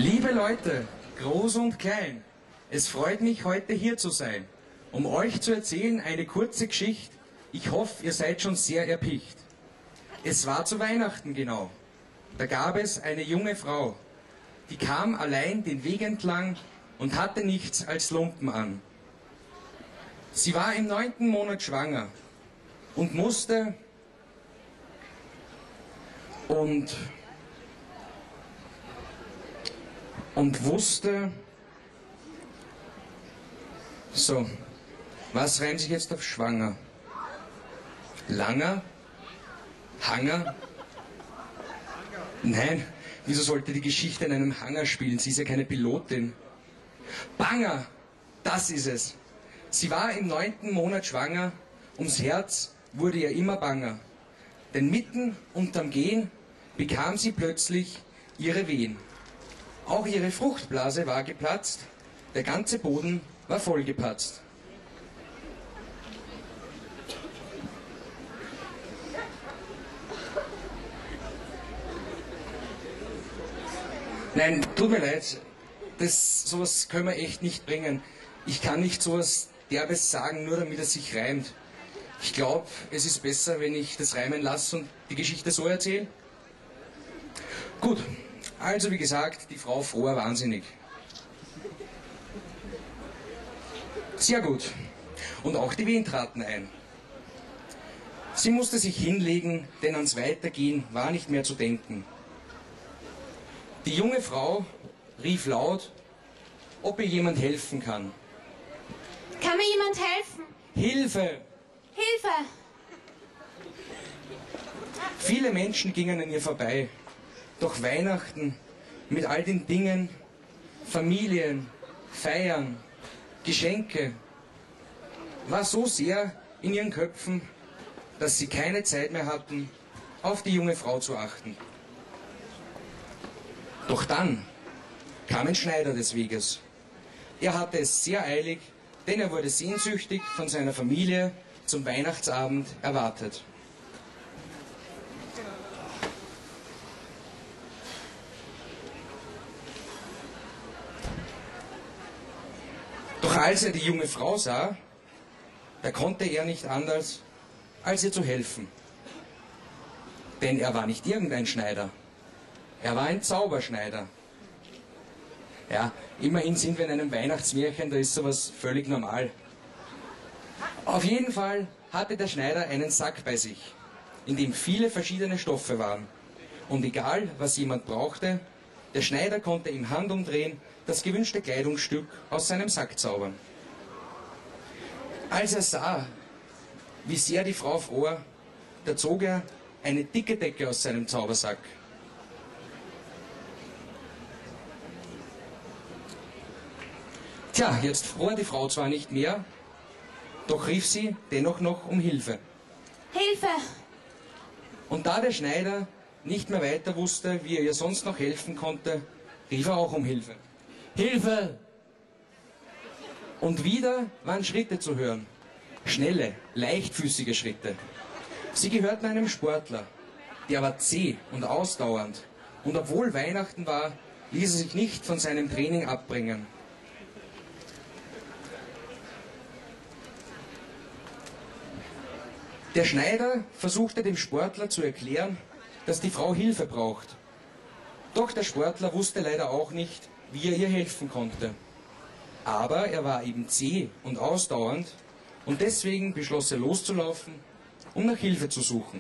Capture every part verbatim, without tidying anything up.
Liebe Leute, groß und klein, es freut mich, heute hier zu sein, um euch zu erzählen eine kurze Geschichte. Ich hoffe, ihr seid schon sehr erpicht. Es war zu Weihnachten genau. Da gab es eine junge Frau, die kam allein den Weg entlang und hatte nichts als Lumpen an. Sie war im neunten Monat schwanger und musste und und wusste, so, was reimt sich jetzt auf schwanger? Langer? Hanger? Nein, wieso sollte die Geschichte in einem Hangar spielen? Sie ist ja keine Pilotin. Banger, das ist es. Sie war im neunten Monat schwanger, ums Herz wurde ihr immer banger. Denn mitten unterm Gehen bekam sie plötzlich ihre Wehen. Auch ihre Fruchtblase war geplatzt, der ganze Boden war vollgepatzt. Nein, tut mir leid, das, sowas können wir echt nicht bringen. Ich kann nicht sowas Derbes sagen, nur damit es sich reimt. Ich glaube, es ist besser, wenn ich das reimen lasse und die Geschichte so erzähle. Gut, also wie gesagt, die Frau Froh war wahnsinnig. Sehr gut. Und auch die Wehen traten ein. Sie musste sich hinlegen, denn ans Weitergehen war nicht mehr zu denken. Die junge Frau rief laut, ob ihr jemand helfen kann. Kann mir jemand helfen? Hilfe! Hilfe! Viele Menschen gingen an ihr vorbei. Doch Weihnachten mit all den Dingen, Familien, Feiern, Geschenke, war so sehr in ihren Köpfen, dass sie keine Zeit mehr hatten, auf die junge Frau zu achten. Doch dann kam ein Schneider des Weges. Er hatte es sehr eilig, denn er wurde sehnsüchtig von seiner Familie zum Weihnachtsabend erwartet. Doch als er die junge Frau sah, da konnte er nicht anders, als ihr zu helfen. Denn er war nicht irgendein Schneider, er war ein Zauberschneider. Ja, immerhin sind wir in einem Weihnachtsmärchen, da ist sowas völlig normal. Auf jeden Fall hatte der Schneider einen Sack bei sich, in dem viele verschiedene Stoffe waren. Und egal, was jemand brauchte, der Schneider konnte im Handumdrehen das gewünschte Kleidungsstück aus seinem Sack zaubern. Als er sah, wie sehr die Frau fror, da zog er eine dicke Decke aus seinem Zaubersack. Tja, jetzt fror die Frau zwar nicht mehr, doch rief sie dennoch noch um Hilfe. Hilfe! Und da der Schneider nicht mehr weiter wusste, wie er ihr sonst noch helfen konnte, rief er auch um Hilfe. Hilfe! Und wieder waren Schritte zu hören. Schnelle, leichtfüßige Schritte. Sie gehörten einem Sportler. Der war zäh und ausdauernd. Und obwohl Weihnachten war, ließ er sich nicht von seinem Training abbringen. Der Schneider versuchte dem Sportler zu erklären, dass die Frau Hilfe braucht. Doch der Sportler wusste leider auch nicht, wie er ihr helfen konnte. Aber er war eben zäh und ausdauernd und deswegen beschloss er loszulaufen, um nach Hilfe zu suchen.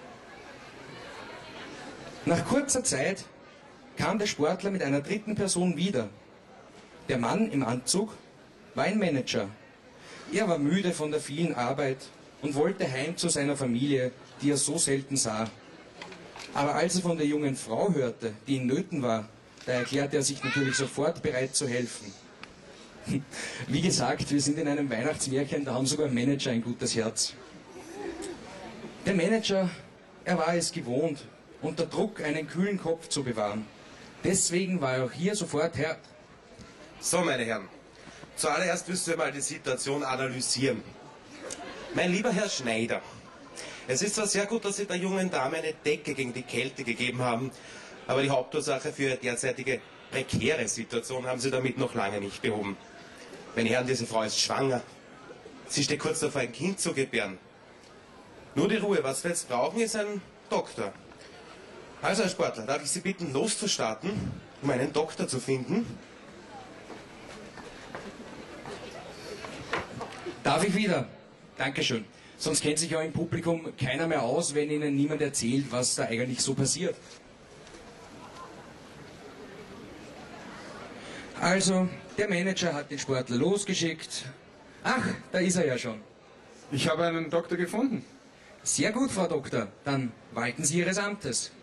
Nach kurzer Zeit kam der Sportler mit einer dritten Person wieder. Der Mann im Anzug war ein Manager. Er war müde von der vielen Arbeit und wollte heim zu seiner Familie, die er so selten sah. Aber als er von der jungen Frau hörte, die in Nöten war, da erklärte er sich natürlich sofort bereit zu helfen. Wie gesagt, wir sind in einem Weihnachtsmärchen, da haben sogar Manager ein gutes Herz. Der Manager, er war es gewohnt, unter Druck einen kühlen Kopf zu bewahren. Deswegen war er auch hier sofort Herr. So, meine Herren, zuallererst müssen wir mal die Situation analysieren. Mein lieber Herr Schneider, es ist zwar sehr gut, dass Sie der jungen Dame eine Decke gegen die Kälte gegeben haben, aber die Hauptursache für Ihre derzeitige prekäre Situation haben Sie damit noch lange nicht behoben. Meine Herren, diese Frau ist schwanger. Sie steht kurz davor, ein Kind zu gebären. Nur die Ruhe, was wir jetzt brauchen, ist ein Doktor. Also, Herr Sportler, darf ich Sie bitten, loszustarten, um einen Doktor zu finden? Darf ich wieder? Dankeschön. Sonst kennt sich ja im Publikum keiner mehr aus, wenn Ihnen niemand erzählt, was da eigentlich so passiert. Also, der Manager hat den Sportler losgeschickt. Ach, da ist er ja schon. Ich habe einen Doktor gefunden. Sehr gut, Frau Doktor. Dann walten Sie Ihres Amtes.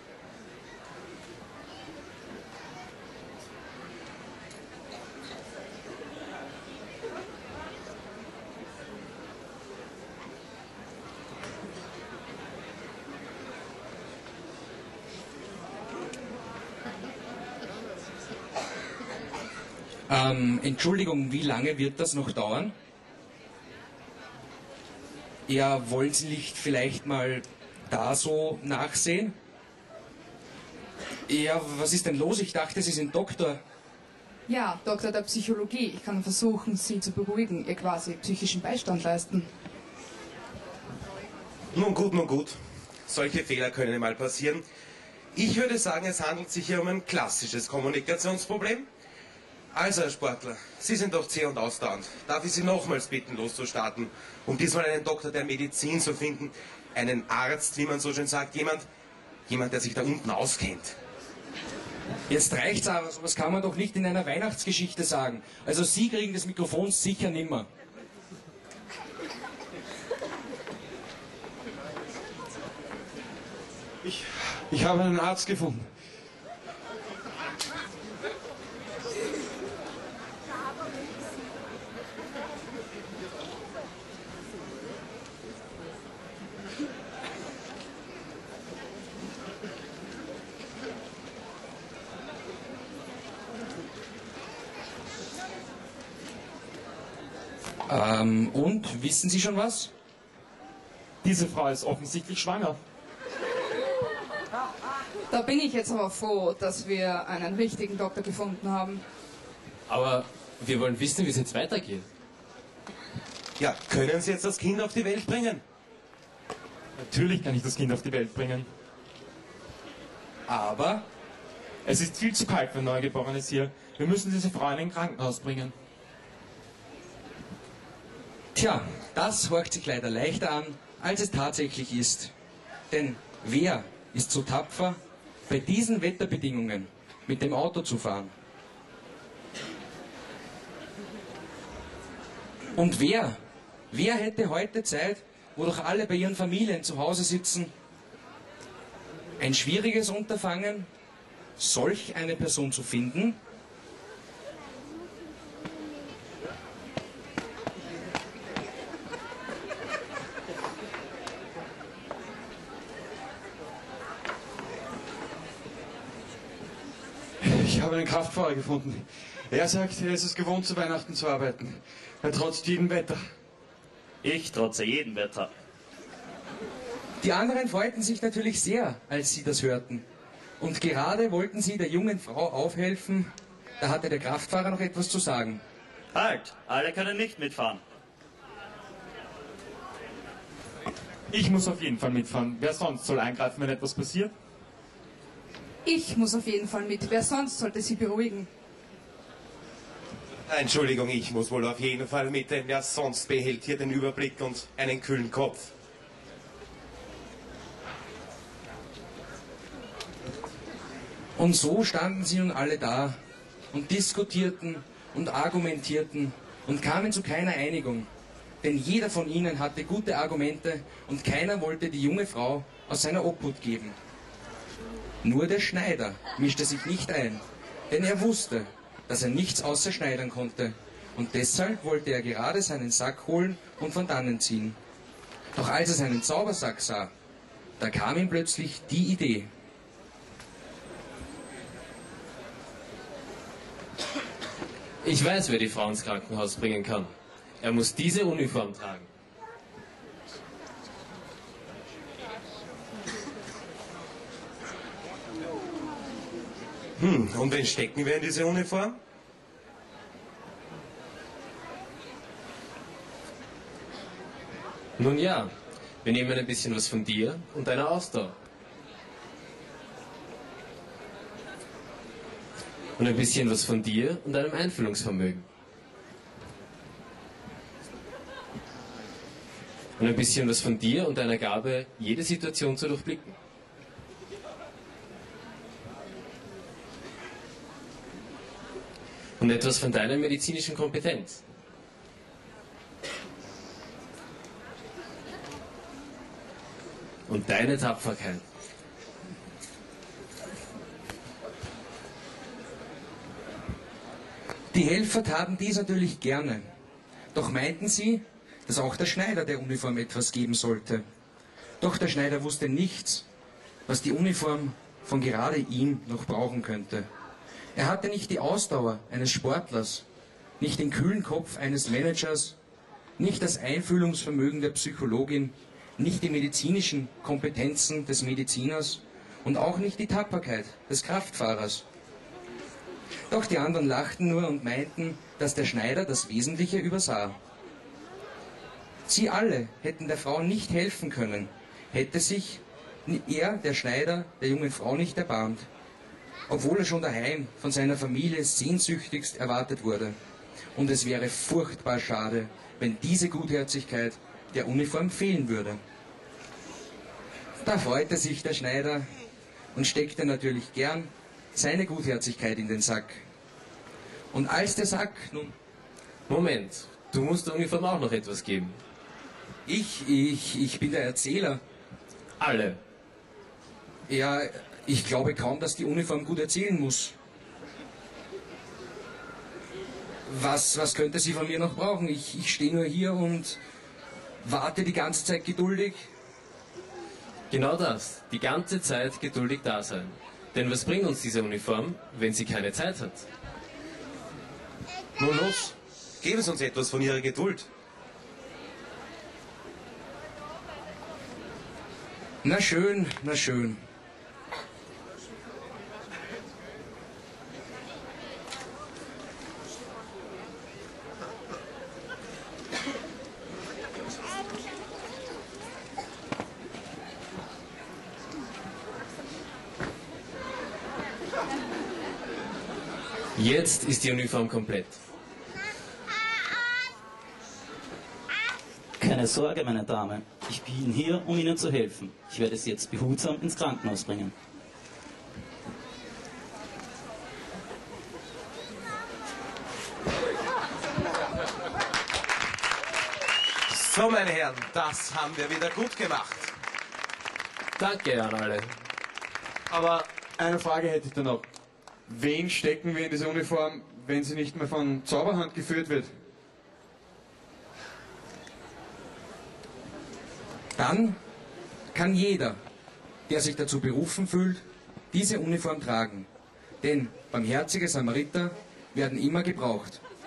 Ähm, Entschuldigung, wie lange wird das noch dauern? Ja, wollen Sie nicht vielleicht mal da so nachsehen? Ja, was ist denn los? Ich dachte, Sie sind Doktor. Ja, Doktor der Psychologie. Ich kann versuchen, Sie zu beruhigen, ihr quasi psychischen Beistand leisten. Nun gut, nun gut. Solche Fehler können mal passieren. Ich würde sagen, es handelt sich hier um ein klassisches Kommunikationsproblem. Also, Herr Sportler, Sie sind doch zäh und ausdauernd. Darf ich Sie nochmals bitten, loszustarten, um diesmal einen Doktor der Medizin zu finden, einen Arzt, wie man so schön sagt, jemand, jemand, der sich da unten auskennt. Jetzt reicht's aber, sowas kann man doch nicht in einer Weihnachtsgeschichte sagen. Also Sie kriegen das Mikrofon sicher nimmer. Ich, ich habe einen Arzt gefunden. Ähm, und, wissen Sie schon was? Diese Frau ist offensichtlich schwanger. Da bin ich jetzt aber froh, dass wir einen richtigen Doktor gefunden haben. Aber wir wollen wissen, wie es jetzt weitergeht. Ja, können Sie jetzt das Kind auf die Welt bringen? Natürlich kann ich das Kind auf die Welt bringen. Aber, Es ist viel zu kalt für ein Neugeborenes hier. Wir müssen diese Frau in ein Krankenhaus bringen. tja, das hört sich leider leichter an, als es tatsächlich ist. Denn wer ist so tapfer, bei diesen Wetterbedingungen mit dem Auto zu fahren? Und wer, wer hätte heute Zeit, wo doch alle bei ihren Familien zu Hause sitzen? Ein schwieriges Unterfangen, solch eine Person zu finden? Ich habe einen Kraftfahrer gefunden. Er sagt, er ist es gewohnt, zu Weihnachten zu arbeiten. Er trotzt jedem Wetter. Ich trotze jedem Wetter. Die anderen freuten sich natürlich sehr, als sie das hörten. Und gerade wollten sie der jungen Frau aufhelfen, da hatte der Kraftfahrer noch etwas zu sagen. Halt, alle können nicht mitfahren. Ich muss auf jeden Fall mitfahren. Wer sonst soll eingreifen, wenn etwas passiert? Ich muss auf jeden Fall mit. Wer sonst sollte Sie beruhigen? Entschuldigung, ich muss wohl auf jeden Fall mit, denn wer sonst behält hier den Überblick und einen kühlen Kopf. Und so standen sie nun alle da und diskutierten und argumentierten und kamen zu keiner Einigung. Denn jeder von ihnen hatte gute Argumente und keiner wollte die junge Frau aus seiner Obhut geben. Nur der Schneider mischte sich nicht ein, denn er wusste, dass er nichts außer schneidern konnte. Und deshalb wollte er gerade seinen Sack holen und von dannen ziehen. Doch als er seinen Zaubersack sah, da kam ihm plötzlich die Idee. Ich weiß, wer die Frau ins Krankenhaus bringen kann. Er muss diese Uniform tragen. Hm, und wen stecken wir in diese Uniform? Nun ja, wir nehmen ein bisschen was von dir und deiner Ausdauer. Und ein bisschen was von dir und deinem Einfühlungsvermögen. Und ein bisschen was von dir und deiner Gabe, jede Situation zu durchblicken. Und etwas von deiner medizinischen Kompetenz. Und deine Tapferkeit. Die Helfer taten dies natürlich gerne. Doch meinten sie, dass auch der Schneider der Uniform etwas geben sollte. Doch der Schneider wusste nichts, was die Uniform von gerade ihm noch brauchen könnte. Er hatte nicht die Ausdauer eines Sportlers, nicht den kühlen Kopf eines Managers, nicht das Einfühlungsvermögen der Psychologin, nicht die medizinischen Kompetenzen des Mediziners und auch nicht die Tapferkeit des Kraftfahrers. Doch die anderen lachten nur und meinten, dass der Schneider das Wesentliche übersah. Sie alle hätten der Frau nicht helfen können, hätte sich er, der Schneider, der jungen Frau nicht erbarmt, obwohl er schon daheim von seiner Familie sehnsüchtigst erwartet wurde. Und es wäre furchtbar schade, wenn diese Gutherzigkeit der Uniform fehlen würde. Da freute sich der Schneider und steckte natürlich gern seine Gutherzigkeit in den Sack. Und als der Sack nun... Moment, du musst der Uniform auch noch etwas geben. Ich, ich, ich bin der Erzähler. Alle. Ja, ich glaube kaum, dass die Uniform gut erzählen muss. Was, was könnte sie von mir noch brauchen? Ich, ich stehe nur hier und warte die ganze Zeit geduldig. Genau das, die ganze Zeit geduldig da sein. Denn was bringt uns diese Uniform, wenn sie keine Zeit hat? Nun los, geben Sie uns etwas von Ihrer Geduld. Na schön, na schön. Jetzt ist die Uniform komplett. Keine Sorge, meine Dame. Ich bin hier, um Ihnen zu helfen. Ich werde Sie jetzt behutsam ins Krankenhaus bringen. So, meine Herren, das haben wir wieder gut gemacht. Danke an alle. Aber eine Frage hätte ich da noch. Wen stecken wir in diese Uniform, wenn sie nicht mehr von Zauberhand geführt wird? Dann kann jeder, der sich dazu berufen fühlt, diese Uniform tragen. Denn barmherzige Samariter werden immer gebraucht.